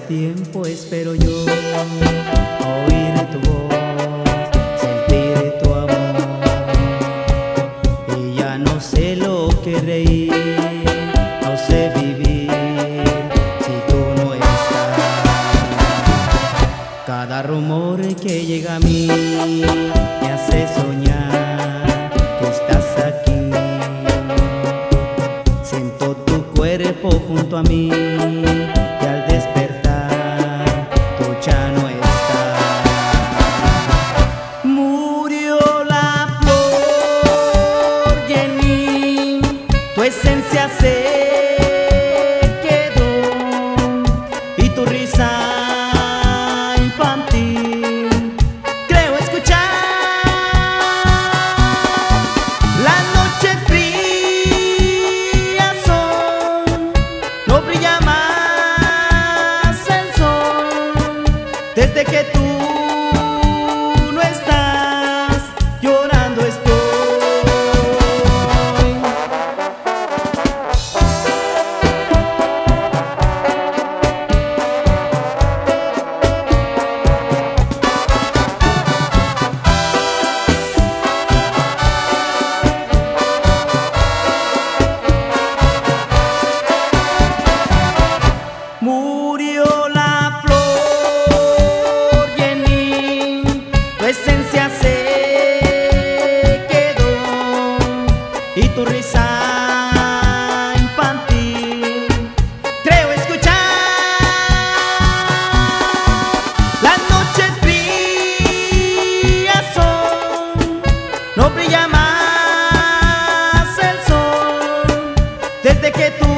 tiempo espero yo oír tu voz, sentir tu amor, y ya no sé lo que reír, no sé vivir si tú no estás. Cada rumor que llega a mí me hace soñar que estás aquí. Siento tu cuerpo junto a mí y al despertar tú ya no estás. Murió la flor y en mí tu esencia se quedó, y tu risa infantil creo escuchar. Las noches frías son, no brilla más el sol, desde que tú no estás, llorando estoy. Murió la flor y en mí tu esencia se quedó, y tu risa infantil creo escuchar. Las noches frías son, no brilla más el sol, desde que tú